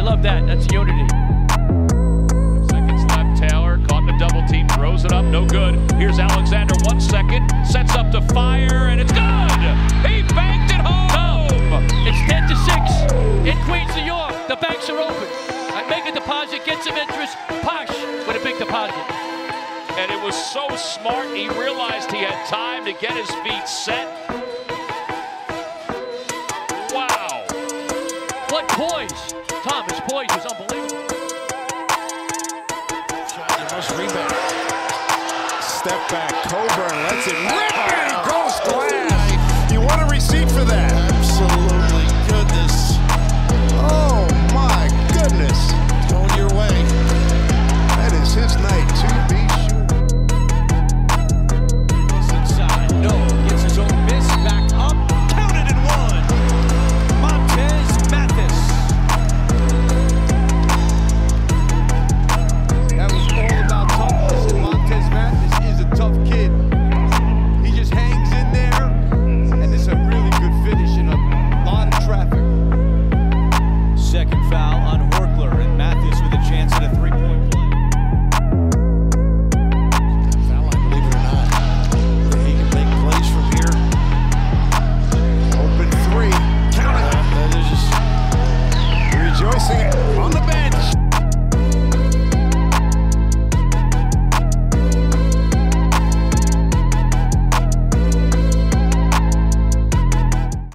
love that. That's unity. Seconds left. Taylor caught in a double team, throws it up, no good. Here's Alexander, 1 second, sets up to fire, and it's good. He banked it home. It's 10-6 in Queens, New York. The banks are open. I make a deposit, get some interest. Posh with a big deposit. And it was so smart. He realized he had time to get his feet set. Wow. What poise. Tom, his poise was unbelievable. Rebound. Step back, Coburn lets it rip and he goes glass. You want a receipt for that? Absolutely. Goodness. Oh my goodness. Going your way. That is his night to be